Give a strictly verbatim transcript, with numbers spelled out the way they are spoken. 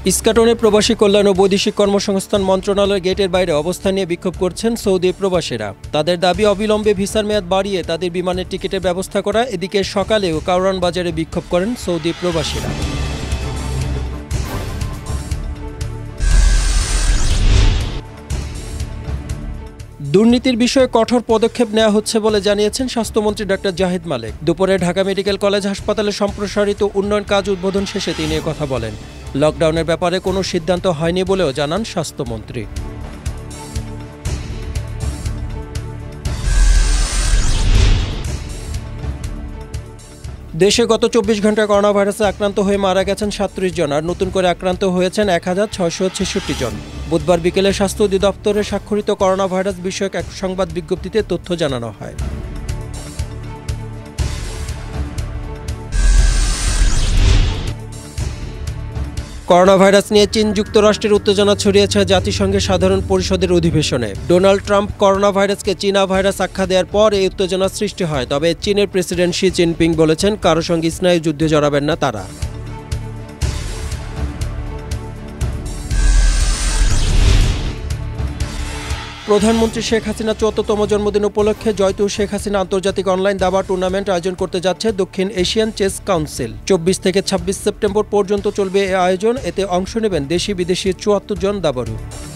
ইস্কাটনে প্রবাসী কল্যাণ ও বৈদেশিক কর্মসংস্থান মন্ত্রণালয়ের গেটের বাইরে অবস্থান নিয়ে বিক্ষোভ করছেন সৌদি প্রবাসীরা। তাদের দাবি অবিলম্বে ভিসার মেয়াদ বাড়িয়ে তাদের বিমানের টিকিটের ব্যবস্থা করা। এদিকে সকালেও কারওয়ান বাজারে বিক্ষোভ করেন সৌদি প্রবাসীরা। দুর্নীতির বিষয়ে কঠোর পদক্ষেপ নেওয়া হচ্ছে বলে জানিয়েছেন স্বাস্থ্যমন্ত্রী ডাক্তার জাহিদ মালেক। দুপুরে ঢাকা মেডিকেল কলেজ হাসপাতালে সম্প্রসারিত উন্নয়ন কাজ উদ্বোধন শেষে তিনি কথা বলেন। লকডাউনের ব্যাপারে কোনো সিদ্ধান্ত হয়নি বলেও জানান স্বাস্থ্যমন্ত্রী। দেশে গত চব্বিশ ঘন্টায় করোনা ভাইরাসে আক্রান্ত হয়ে মারা গেছেন সাতত্রিশ জন, আর নতুন করে আক্রান্ত হয়েছেন এক হাজার ছয়শো ছেষট্টি জন। বুধবার বিকেলে স্বাস্থ্য অধিদপ্তরে স্বাক্ষরিত করোনা ভাইরাস বিষয়ক এক সংবাদ বিজ্ঞপ্তিতে তথ্য জানানো হয়। করোনা ভাইরাস নিয়ে চীন যুক্তরাষ্ট্রের উত্তেজনা ছড়িয়েছে জাতিসংঘের সাধারণ পরিষদের অধিবেশনে। ডোনাল্ড ট্রাম্প করোনা ভাইরাসকে চীনা ভাইরাস আখ্যা দেওয়ার পর এই উত্তেজনা সৃষ্টি হয়। তবে চীনের প্রেসিডেন্ট শি জিনপিং বলেছেন, কারো সঙ্গে স্নায়ু যুদ্ধে জড়াবেন না তারা। প্রধানমন্ত্রী শেখ হাসিনা চুয়াত্তরতম জন্মদিন উপলক্ষে জয়তু শেখ হাসিনা আন্তর্জাতিক অনলাইন দাবা টুর্নামেন্ট আয়োজন করতে যাচ্ছে দক্ষিণ এশিয়ান চেস কাউন্সিল। চব্বিশ থেকে ছাব্বিশ সেপ্টেম্বর পর্যন্ত চলবে এই আয়োজন। এতে অংশ নেবেন দেশি বিদেশি চুয়াত্তর জন দাবাড়ু।